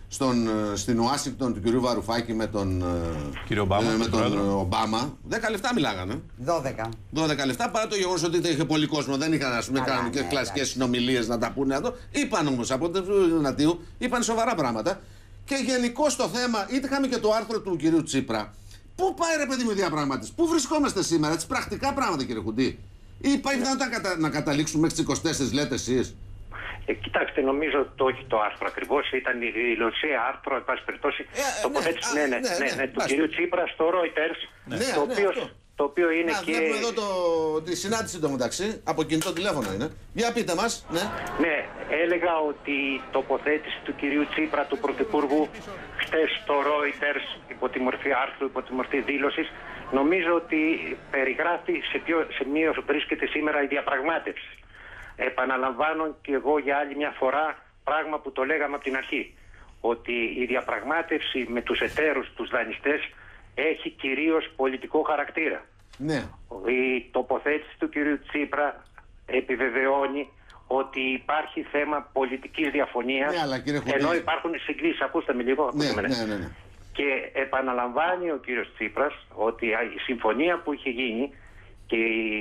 στην Ουάσιγκτον του κυρίου Βαρουφάκη με τον Ομπάμα, 10 λεπτά μιλάγανε. 12 λεπτά, παρά το γεγονός ότι είχε πολύ κόσμο, δεν είχαν ας πούμε κανονικές κλασικές συνομιλίες να τα πούνε εδώ. Είπαν όμως από το Δυνατίου, είπαν σοβαρά πράγματα. Και γενικώς το θέμα, είχαμε και το άρθρο του κυρίου Τσίπρα. Πού πάει ρε παιδί μου η διαπραγμάτευση, πού βρισκόμαστε σήμερα, έτσι πρακτικά πράγματα κύριε Χουντή. Ή υπάρχει πιθανότητα να καταλήξουμε μέχρι τις 24, λέτε εσείς? Κοιτάξτε, νομίζω ότι όχι το άρθρο ακριβώς, ήταν η δηλωσία άρθρο, εν πάση περιπτώσει, τοποθέτηση του κυρίου Τσίπρα στο Reuters, το οποίο είναι και... Βλέπουμε εδώ τη συνάντηση εντωμεταξύ, από κινητό τηλέφωνο είναι. Για πείτε μας. Ναι, έλεγα ότι η τοποθέτηση του κυρίου Τσίπρα, του Πρωθυπουργού, χτες στο Reuters, υπό τη μορφή άρθρου, υπό τη μορφή δήλωσης, νομίζω ότι περιγράφει σε ποιο σημείο βρίσκεται σήμερα η διαπραγμάτευση. Επαναλαμβάνω και εγώ για άλλη μια φορά πράγμα που το λέγαμε από την αρχή, ότι η διαπραγμάτευση με τους εταίρους, τους δανειστές, έχει κυρίως πολιτικό χαρακτήρα. Ναι. Η τοποθέτηση του κυρίου Τσίπρα επιβεβαιώνει ότι υπάρχει θέμα πολιτικής διαφωνίας, ενώ υπάρχουν συγκλήσεις. Ακούστε με λίγο. Ναι. Και επαναλαμβάνει ο κύριος Τσίπρας ότι η συμφωνία που είχε γίνει και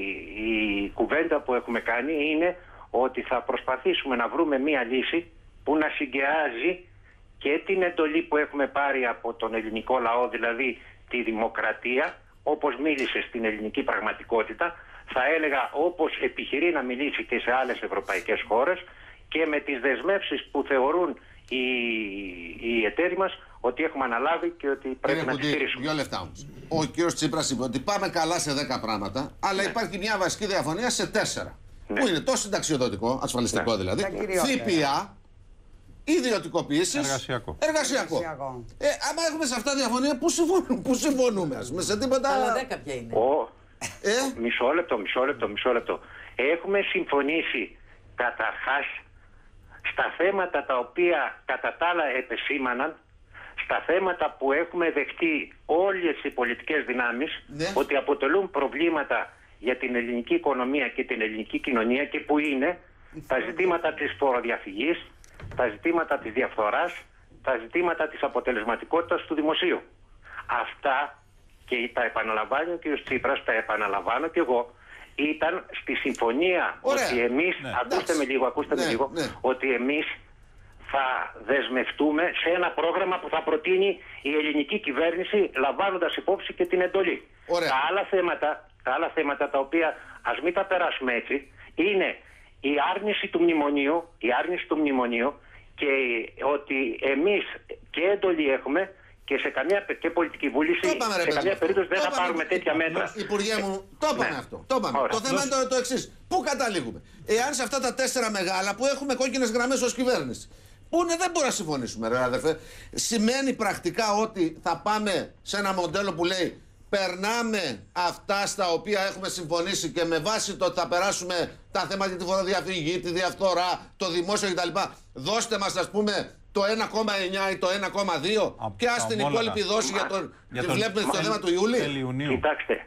η κουβέντα που έχουμε κάνει είναι ότι θα προσπαθήσουμε να βρούμε μία λύση που να συγκεάζει και την εντολή που έχουμε πάρει από τον ελληνικό λαό, δηλαδή τη δημοκρατία, όπως μίλησε στην ελληνική πραγματικότητα, θα έλεγα όπως επιχειρεί να μιλήσει και σε άλλες ευρωπαϊκές χώρες, και με τις δεσμεύσεις που θεωρούν οι εταίροι μας ότι έχουμε αναλάβει και ότι πρέπει να τις στηρίσουμε. 2 λεπτά όμως. Ο κύριος Τσίπρας είπε ότι πάμε καλά σε 10 πράγματα, αλλά υπάρχει μια βασική διαφωνία σε 4. Που είναι το συνταξιοδοτικό, ασφαλιστικό δηλαδή, ΦΠΑ, ιδιωτικοποιήσεις, εργασιακό. Άμα έχουμε σε αυτά διαφωνία, πού συμφωνούμε, ας πούμε, σε τίποτα. Αλλά 10 ποια είναι. Μισό λεπτό. Έχουμε συμφωνήσει καταρχάς στα θέματα τα οποία κατά τα άλλα επεσήμαναν, στα θέματα που έχουμε δεχτεί όλες οι πολιτικές δυνάμεις, ότι αποτελούν προβλήματα για την ελληνική οικονομία και την ελληνική κοινωνία, και που είναι τα ζητήματα της φοροδιαφυγής, τα ζητήματα της διαφθοράς, τα ζητήματα της αποτελεσματικότητας του δημοσίου. Αυτά, και τα επαναλαμβάνει ο κ. Τσίπρας, τα επαναλαμβάνω και εγώ, ήταν στη συμφωνία. Ότι εμείς, ακούστε με λίγο, ότι εμείς θα δεσμευτούμε σε ένα πρόγραμμα που θα προτείνει η ελληνική κυβέρνηση, λαμβάνοντας υπόψη και την εντολή. Τα άλλα θέματα τα οποία ας μην τα περάσουμε έτσι, είναι η άρνηση του μνημονίου, και ότι εμείς και εντολή έχουμε και σε καμία πολιτική βούληση, σε καμία περίπτωση δεν θα πάρουμε τέτοια μέτρα. Υπουργέ μου, το είπαμε αυτό. Το θέμα είναι το εξής. Πού καταλήγουμε? Εάν σε αυτά τα 4 μεγάλα που έχουμε κόκκινες γραμμές ως κυβέρνηση, που δεν μπορούμε να συμφωνήσουμε, ρε αδερφέ, σημαίνει πρακτικά ότι θα πάμε σε ένα μοντέλο που λέει περνάμε αυτά στα οποία έχουμε συμφωνήσει και με βάση το ότι θα περάσουμε τα θέματα για τη φοροδιαφυγή, τη διαφθορά, το δημόσιο κτλ. Δώστε μας, ας πούμε, το 1,9 ή το 1,2 και ας την υπόλοιπη δόση για τη βλέπουμε στο θέμα του Ιούλη. Κοιτάξτε,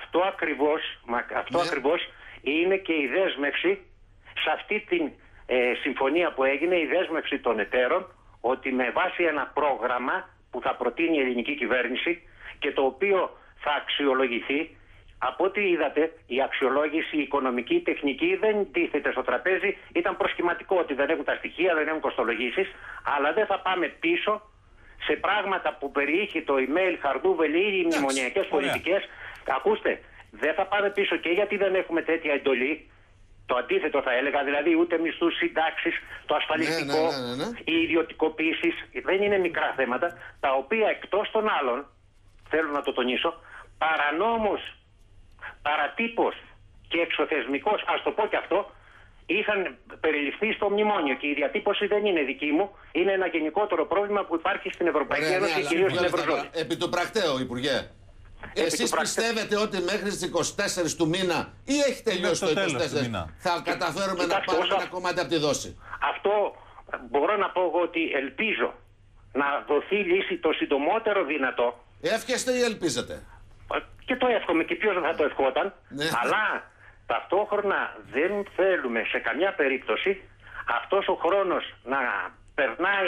αυτό ακριβώς είναι και η δέσμευση σε αυτή την συμφωνία που έγινε, η δέσμευση των εταίρων, ότι με βάση ένα πρόγραμμα που θα προτείνει η ελληνική κυβέρνηση και το οποίο θα αξιολογηθεί, από ό,τι είδατε, η αξιολόγηση, η οικονομική, η τεχνική δεν τίθεται στο τραπέζι. Ήταν προσχηματικό ότι δεν έχουν τα στοιχεία, δεν έχουν κοστολογήσεις, αλλά δεν θα πάμε πίσω σε πράγματα που περιείχε το email Χαρδούβελη ή οι μνημονιακές πολιτικές. Ακούστε, δεν θα πάμε πίσω και γιατί δεν έχουμε τέτοια εντολή. Το αντίθετο θα έλεγα, δηλαδή ούτε μισθούς, συντάξεις, το ασφαλιστικό, οι ιδιωτικοποίησεις. Δεν είναι μικρά θέματα, τα οποία εκτός των άλλων, θέλω να το τονίσω, παρανόμως, παρατύπως και εξωθεσμικός, ας το πω και αυτό, είχαν περιληφθεί στο μνημόνιο, και η διατύπωση δεν είναι δική μου, είναι ένα γενικότερο πρόβλημα που υπάρχει στην Ευρωπαϊκή Ένωση και κυρίως στην Ευρωζώνη. Επί του πρακτέου, Υπουργέ. Εσείς πιστεύετε ότι μέχρι τις 24 του μήνα ή έχει τελειώσει το 24 θα καταφέρουμε να πάρουμε ένα κομμάτι από τη δόση? Αυτό μπορώ να πω εγώ, ότι ελπίζω να δοθεί λύση το συντομότερο δυνατό. Εύχεστε ή ελπίζετε? Και το εύχομαι, και ποιος δεν θα το ευχόταν. Αλλά ταυτόχρονα δεν θέλουμε σε καμιά περίπτωση αυτός ο χρόνος να περνάει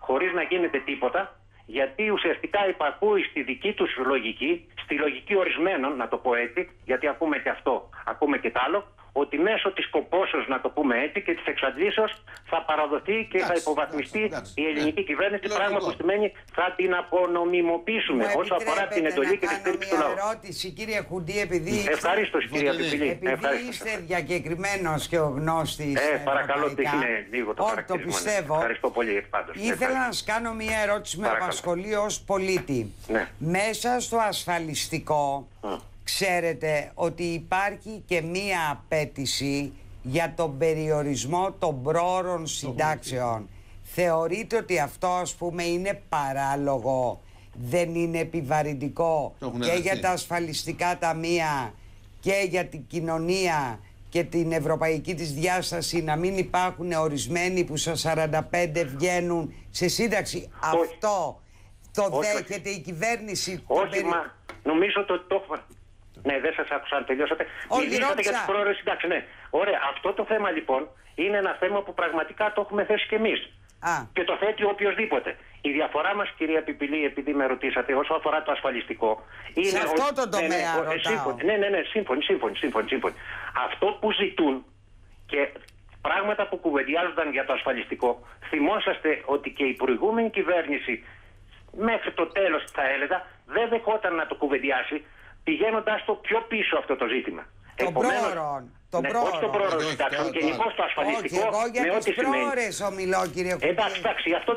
χωρίς να γίνεται τίποτα, γιατί ουσιαστικά υπακούει στη δική τους λογική, στη λογική ορισμένων, να το πω έτσι, γιατί ακούμε και αυτό, ακούμε και τ' άλλο, ότι μέσω της κοπόσεως, να το πούμε έτσι, και της εξαντλήσεως θα παραδοθεί και θα υποβαθμιστεί η ελληνική κυβέρνηση, πράγμα που σημαίνει θα την απονομιμοποιήσουμε όσο αφορά την εντολή και τη στήριξη του λαού. Μια ερώτηση, κύριε Χουντή, επειδή ευχαρίστως, κυρία Πιπηλή. Επειδή είστε διακεκριμένος και ο γνώστης παρακαλώ, είναι λίγο το το πιστεύω. Ευχαριστώ πολύ πάντως. Ήθελα να σας κάνω μια ερώτηση που με απασχολεί ως πολίτη. Ναι. Μέσα στο ασφαλιστικό ξέρετε ότι υπάρχει και μία απέτηση για τον περιορισμό των πρόωρων συντάξεων. Θεωρείτε ότι αυτό, ας πούμε, είναι παράλογο, δεν είναι επιβαρυντικό και για τα ασφαλιστικά ταμεία και για την κοινωνία και την ευρωπαϊκή της διάσταση, να μην υπάρχουν ορισμένοι που στα 45 βγαίνουν σε σύνταξη? Αυτό το δέχεται η κυβέρνηση? Όχι, μα νομίζω ότι το έχουμε. Ναι, δεν σας άκουσα αν τελειώσατε. Μιλήσατε για τις πρόωρες συντάξεις. Ναι. Ωραία. Αυτό το θέμα λοιπόν είναι ένα θέμα που πραγματικά το έχουμε θέσει κι εμείς. Και το θέτει οποιοδήποτε. Η διαφορά μας, κυρία Πιπηλή, επειδή με ρωτήσατε, όσο αφορά το ασφαλιστικό, είναι. Σε αυτό το τομέα ρωτάω. Ναι, σύμφωνοι. Αυτό που ζητούν και πράγματα που κουβεντιάζονταν για το ασφαλιστικό, θυμόσαστε ότι και η προηγούμενη κυβέρνηση μέχρι το τέλος, θα έλεγα, δεν δεχόταν να το κουβεντιάσει, πηγαίνοντας το πιο πίσω αυτό το ζήτημα. Των πρόωρων. Όχι των πρόωρων συντάξεων, γενικώς το ασφαλιστικό. Εγώ για τις πρόωρες ομιλώ, κύριε Κουντή. Εντάξει, γι' αυτό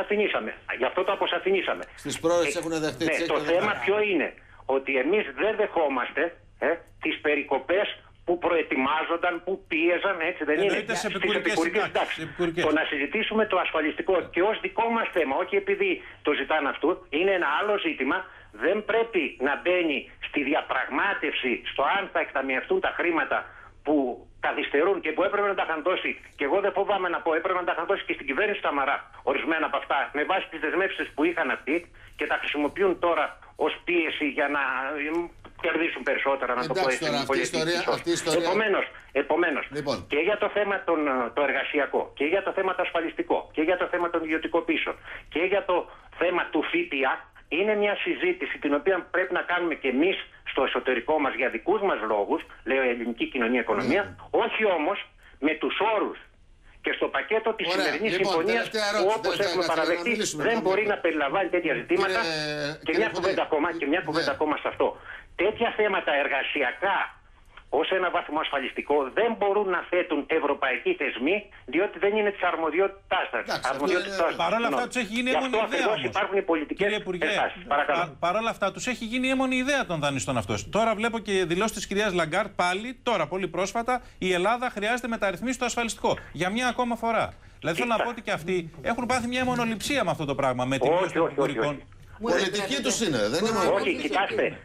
το αποσαφηνίσαμε. Στις πρόωρες έχουν δεχτεί. Το θέμα ποιο είναι? Ότι εμείς δεν δεχόμαστε τις περικοπές που προετοιμάζονταν, που πίεζαν, έτσι δεν είναι? Στις επικουρικές συντάξεις. Το να συζητήσουμε το ασφαλιστικό και ως δικό μας θέμα, όχι επειδή το ζητάνε αυτού, είναι ένα άλλο ζήτημα. Δεν πρέπει να μπαίνει στη διαπραγμάτευση στο αν θα εκταμιευτούν τα χρήματα που καθυστερούν και που έπρεπε να τα είχαν δώσει, και εγώ δεν φοβάμαι να πω, έπρεπε να τα είχαν δώσει και στην κυβέρνηση Σαμαρά ορισμένα από αυτά, με βάση τις δεσμεύσεις που είχαν αυτοί, και τα χρησιμοποιούν τώρα ως πίεση για να κερδίσουν περισσότερα, να το πω έτσι. Επομένως, λοιπόν, και για το θέμα το εργασιακό, και για το θέμα το ασφαλιστικό, και για το θέμα των ιδιωτικοποίησεων, και για το θέμα του ΦΠΑ, είναι μια συζήτηση την οποία πρέπει να κάνουμε και εμείς στο εσωτερικό μας για δικούς μας λόγους, λέω ελληνική κοινωνία οικονομία, όχι όμως με τους όρους και στο πακέτο της σημερινής συμφωνίας που, όπως έχουμε παραδεχτεί, δεν μπορεί να περιλαμβάνει τέτοια ζητήματα. Και μια κουβέντα ακόμα σε αυτό. Τέτοια θέματα εργασιακά ως ένα βαθμό ασφαλιστικό δεν μπορούν να θέτουν ευρωπαϊκοί θεσμοί, διότι δεν είναι της αρμοδιότητάς σας. Παρ' όλα αυτά τους έχει γίνει έμονη ιδέα όμως. Υπάρχουν οι πολιτικές εξάσεις. Παρ' όλα αυτά τους έχει γίνει έμονη ιδέα των δανειστών αυτός. Τώρα βλέπω και δηλώσεις της κυρίας Λαγκάρτ πάλι, τώρα πολύ πρόσφατα, η Ελλάδα χρειάζεται μεταρρυθμίσεις στο ασφαλιστικό. Για μια ακόμα φορά. Δηλαδή θέλω να πω ότι και αυτοί έχουν πάθει μια αιμονοληψία με αυτό το πράγμα. Με την μείωση των επικουρικών. Πολιτική τους είναι, δεν είναι μόνο. Όχι, κοιτάξτε,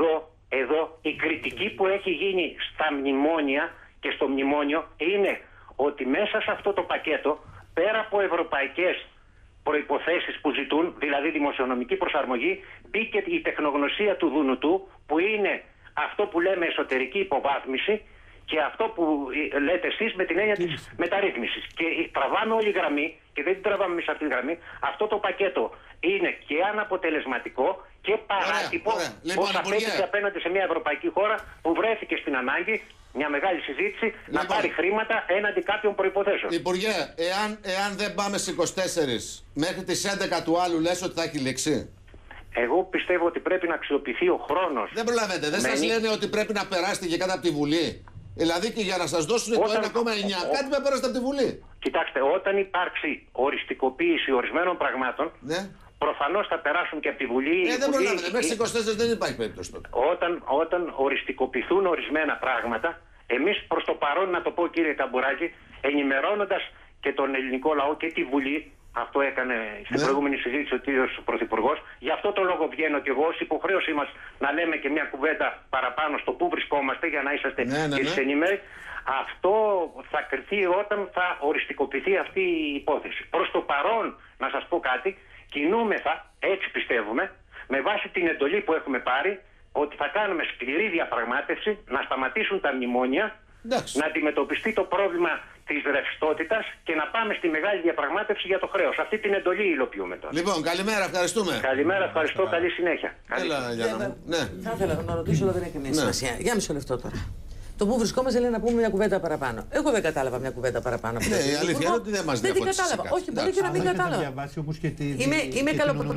εδώ η κριτική που έχει γίνει στα μνημόνια και στο μνημόνιο είναι ότι μέσα σε αυτό το πακέτο, πέρα από ευρωπαϊκές προϋποθέσεις που ζητούν, δηλαδή δημοσιονομική προσαρμογή, μπήκε η τεχνογνωσία του Δουνουτού, που είναι αυτό που λέμε εσωτερική υποβάθμιση, και αυτό που λέτε εσείς με την έννοια της μεταρρύθμισης. Και τραβάμε όλη γραμμή, και δεν την τραβάμε εμείς αυτή τη γραμμή, αυτό το πακέτο είναι και αναποτελεσματικό και παράτυπο ως απέτηση απέναντι σε μια ευρωπαϊκή χώρα που βρέθηκε στην ανάγκη, μια μεγάλη συζήτηση, να πάρει χρήματα έναντι κάποιων προϋποθέσεων. Υπουργέ, εάν δεν πάμε στις 24 μέχρι τις 11 του άλλου, λες ότι θα έχει λήξει? Εγώ πιστεύω ότι πρέπει να αξιοποιηθεί ο χρόνος. Δεν προλαβαίνετε, δεν σας λένε ότι πρέπει να περάσετε και κάτω από τη Βουλή? Δηλαδή και για να σας δώσουν το 1,9, κάτι με πέρασε από τη Βουλή. Κοιτάξτε, όταν υπάρξει οριστικοποίηση ορισμένων πραγμάτων, προφανώς θα περάσουν και από τη Βουλή. Δεν προλάβετε, μέχρι 24 δεν υπάρχει περίπτωση τότε. Όταν οριστικοποιηθούν ορισμένα πράγματα, εμείς προς το παρόν, να το πω κύριε Καμπουράκη, ενημερώνοντας και τον ελληνικό λαό και τη Βουλή, αυτό έκανε στην προηγούμενη συζήτηση ο κύριος Πρωθυπουργός. Γι' αυτό το λόγο βγαίνω και εγώ ως υποχρέωσή μας να λέμε και μια κουβέντα παραπάνω στο πού βρισκόμαστε, για να είσαστε και εσείς ενημέροι. Αυτό θα κριθεί όταν θα οριστικοποιηθεί αυτή η υπόθεση. Προς το παρόν, να σας πω κάτι, κινούμεθα, έτσι πιστεύουμε, με βάση την εντολή που έχουμε πάρει, ότι θα κάνουμε σκληρή διαπραγμάτευση, να σταματήσουν τα μνημόνια, να αντιμετωπιστεί το πρόβλημα της ρευστότητας και να πάμε στη μεγάλη διαπραγμάτευση για το χρέος. Αυτή την εντολή υλοποιούμε τώρα. Λοιπόν, καλημέρα, ευχαριστούμε. Καλημέρα, ευχαριστώ, καλή συνέχεια. Έλα, Γιάννα μου. Ναι. Θα ήθελα να ρωτήσω, αλλά δεν έχει καμία σημασία. Για μισό λεπτό τώρα. Το που βρισκόμαστε λέει να πούμε μια κουβέντα παραπάνω. Εγώ δεν κατάλαβα μια κουβέντα παραπάνω. Ναι, η αλήθεια είναι ότι δεν μας διαφώτισε. Δεν την κατάλαβα. Όχι, μπορεί και να μην κατάλαβα. Είμαι